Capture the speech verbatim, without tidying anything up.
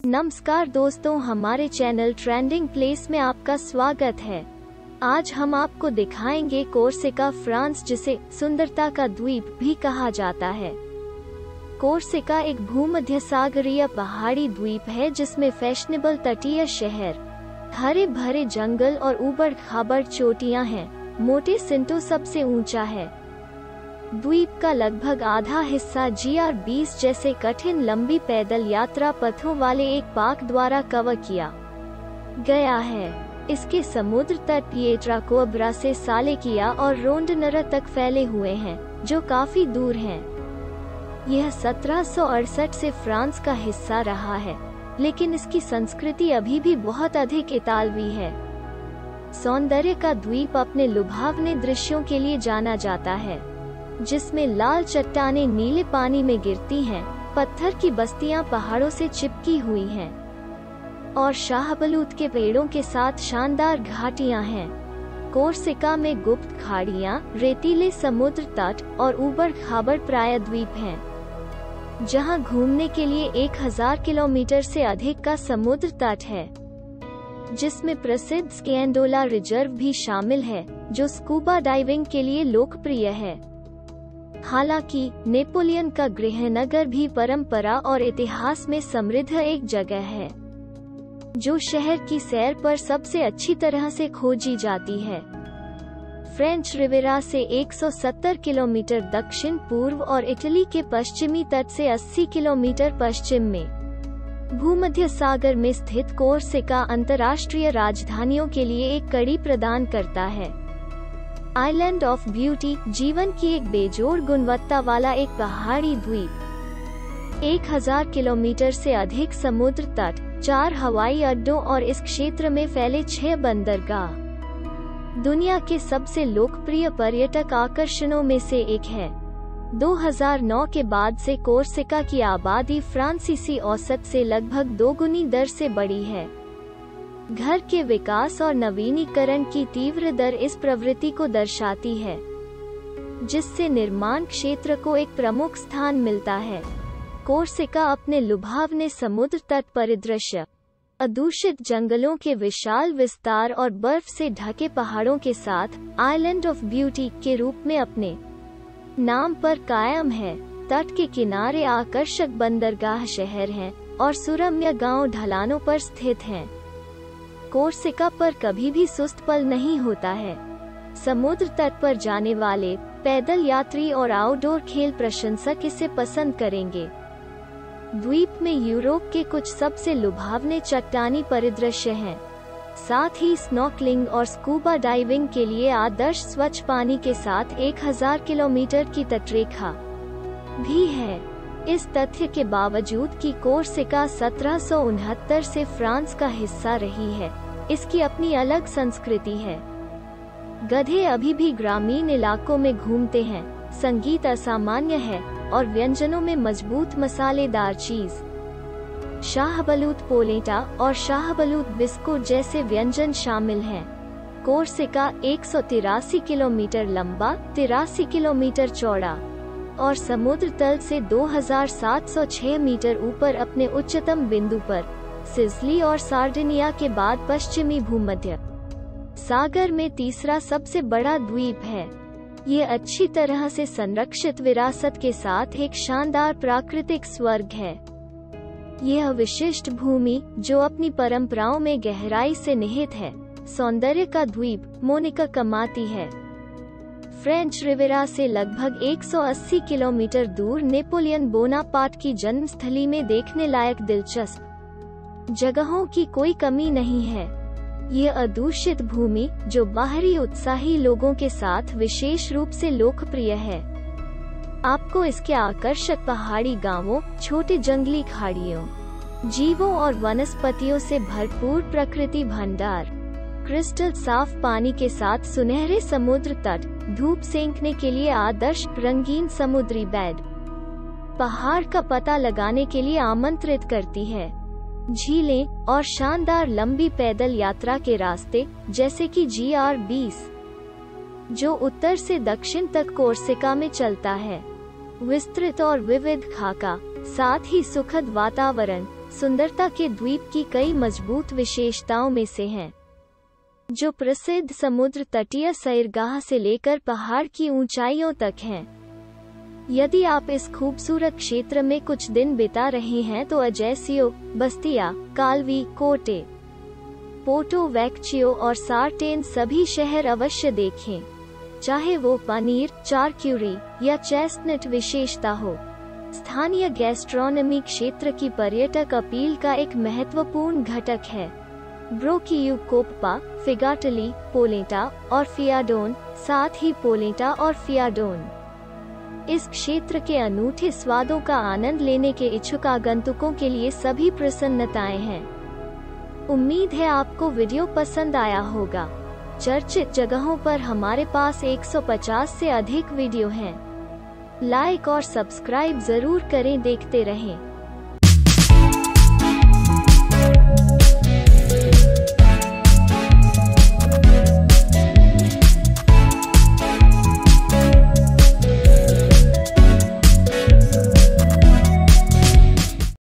नमस्कार दोस्तों, हमारे चैनल ट्रेंडिंग प्लेस में आपका स्वागत है। आज हम आपको दिखाएंगे कोर्सिका, फ्रांस, जिसे सुंदरता का द्वीप भी कहा जाता है। कोर्सिका एक भूमध्य सागरीय पहाड़ी द्वीप है जिसमें फैशनेबल तटीय शहर, हरे भरे जंगल और ऊबड़ खाबड़ चोटियां हैं। मोंटे सिंटो सबसे ऊंचा है। द्वीप का लगभग आधा हिस्सा जी आर बीस जैसे कठिन लंबी पैदल यात्रा पथों वाले एक पार्क द्वारा कवर किया गया है। इसके समुद्र तट पिएट्राकोब्रा से सालेकिया और रोंडनरा तक फैले हुए हैं, जो काफी दूर हैं। यह सत्रह सौ अड़सठ से फ्रांस का हिस्सा रहा है, लेकिन इसकी संस्कृति अभी भी बहुत अधिक इतालवी है। सौंदर्य का द्वीप अपने लुभावने दृश्यों के लिए जाना जाता है, जिसमें लाल चट्टानें नीले पानी में गिरती हैं, पत्थर की बस्तियां पहाड़ों से चिपकी हुई हैं, और शाहबलूत के पेड़ों के साथ शानदार घाटियां हैं। कोर्सिका में गुप्त खाड़ियां, रेतीले समुद्र तट और ऊबड़ खाबड़ प्रायद्वीप हैं, जहां घूमने के लिए एक हज़ार किलोमीटर से अधिक का समुद्र तट है, जिसमें प्रसिद्ध स्कैंडोला रिजर्व भी शामिल है, जो स्कूबा डाइविंग के लिए लोकप्रिय है। हालांकि नेपोलियन का गृहनगर भी परंपरा और इतिहास में समृद्ध एक जगह है, जो शहर की सैर पर सबसे अच्छी तरह से खोजी जाती है। फ्रेंच रिवेरा से एक सौ सत्तर किलोमीटर दक्षिण पूर्व और इटली के पश्चिमी तट से अस्सी किलोमीटर पश्चिम में भूमध्य सागर में स्थित कोर्सिका अंतर्राष्ट्रीय राजधानियों के लिए एक कड़ी प्रदान करता है। आइलैंड ऑफ ब्यूटी, जीवन की एक बेजोड़ गुणवत्ता वाला एक पहाड़ी द्वीप। एक हज़ार किलोमीटर से अधिक समुद्र तट, चार हवाई अड्डों और इस क्षेत्र में फैले छह बंदरगाह दुनिया के सबसे लोकप्रिय पर्यटक आकर्षणों में से एक है। दो हज़ार नौ के बाद से कोर्सिका की आबादी फ्रांसीसी औसत से लगभग दोगुनी दर से बढ़ी है। घर के विकास और नवीनीकरण की तीव्र दर इस प्रवृत्ति को दर्शाती है, जिससे निर्माण क्षेत्र को एक प्रमुख स्थान मिलता है। कोर्सिका अपने लुभावने समुद्र तट परिदृश्य, अदूषित जंगलों के विशाल विस्तार और बर्फ से ढके पहाड़ों के साथ आइलैंड ऑफ ब्यूटी के रूप में अपने नाम पर कायम है। तट के किनारे आकर्षक बंदरगाह शहर हैं और सुरम्य गांव ढलानों पर स्थित हैं। कोर्सिका पर कभी भी सुस्त पल नहीं होता है। समुद्र तट पर जाने वाले पैदल यात्री और आउटडोर खेल प्रशंसक इसे पसंद करेंगे। द्वीप में यूरोप के कुछ सबसे लुभावने चट्टानी परिदृश्य हैं। साथ ही स्नॉर्कलिंग और स्कूबा डाइविंग के लिए आदर्श स्वच्छ पानी के साथ एक हज़ार किलोमीटर की तटरेखा भी है। इस तथ्य के बावजूद कि कोर्सिका सत्रह सौ उनहत्तर से फ्रांस का हिस्सा रही है, इसकी अपनी अलग संस्कृति है। गधे अभी भी ग्रामीण इलाकों में घूमते हैं, संगीत असामान्य है और व्यंजनों में मजबूत मसालेदार चीज, शाहबलूत पोलेटा और शाहबलूत बिस्कुट जैसे व्यंजन शामिल हैं। कोर्सिका एक सौ तिरासी किलोमीटर लंबा, तिरासी किलोमीटर चौड़ा और समुद्र तल से दो हज़ार सात सौ छह मीटर ऊपर अपने उच्चतम बिंदु पर सिसिली और सार्डिनिया के बाद पश्चिमी भूमध्य सागर में तीसरा सबसे बड़ा द्वीप है। ये अच्छी तरह से संरक्षित विरासत के साथ एक शानदार प्राकृतिक स्वर्ग है। यह विशिष्ट भूमि, जो अपनी परंपराओं में गहराई से निहित है, सौंदर्य का द्वीप मोनिका कमाती है। फ्रेंच रिवेरा से लगभग एक सौ अस्सी किलोमीटर दूर नेपोलियन बोनापार्ट की जन्मस्थली में देखने लायक दिलचस्प जगहों की कोई कमी नहीं है। ये अदूषित भूमि, जो बाहरी उत्साही लोगों के साथ विशेष रूप से लोकप्रिय है, आपको इसके आकर्षक पहाड़ी गांवों, छोटे जंगली खाड़ियों, जीवों और वनस्पतियों से भरपूर प्रकृति भंडार, क्रिस्टल साफ पानी के साथ सुनहरे समुद्र तट, धूप सेंकने के लिए आदर्श रंगीन समुद्री बेड, पहाड़ का पता लगाने के लिए आमंत्रित करती है। झीलें और शानदार लंबी पैदल यात्रा के रास्ते, जैसे कि जी आर बीस, जो उत्तर से दक्षिण तक कोर्सिका में चलता है। विस्तृत और विविध खाका, साथ ही सुखद वातावरण, सुंदरता के द्वीप की कई मजबूत विशेषताओं में से हैं, जो प्रसिद्ध समुद्र तटीय सैरगाह से लेकर पहाड़ की ऊंचाइयों तक हैं। यदि आप इस खूबसूरत क्षेत्र में कुछ दिन बिता रहे हैं तो अजैसियो, बस्तिया, काल्वी, कोटे, पोर्टो वेक्चियो और सार्टेन सभी शहर अवश्य देखें, चाहे वो पनीर, चारक्यूरी या चेस्टनट विशेषता हो। स्थानीय गैस्ट्रोनॉमी क्षेत्र की पर्यटक अपील का एक महत्वपूर्ण घटक है। ब्रोकियू कोप्पा, फिगाटली, पोलेटा और फियाडोन, साथ ही पोलेटा और फियाडोन इस क्षेत्र के अनूठे स्वादों का आनंद लेने के इच्छुक आगंतुकों के लिए सभी प्रसन्नताएं हैं। उम्मीद है आपको वीडियो पसंद आया होगा। चर्चित जगहों पर हमारे पास एक सौ पचास से अधिक वीडियो हैं। लाइक और सब्सक्राइब जरूर करें, देखते रहें।